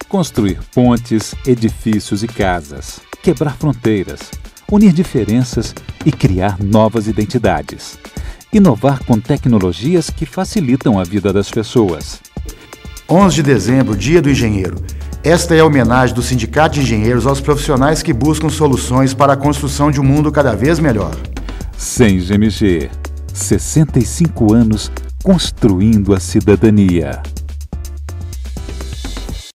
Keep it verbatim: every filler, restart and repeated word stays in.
Construir pontes, edifícios e casas, quebrar fronteiras, unir diferenças e criar novas identidades. Inovar com tecnologias que facilitam a vida das pessoas. onze de dezembro, Dia do Engenheiro. Esta é a homenagem do Sindicato de Engenheiros aos profissionais que buscam soluções para a construção de um mundo cada vez melhor. Sem G M G, sessenta e cinco anos construindo a cidadania.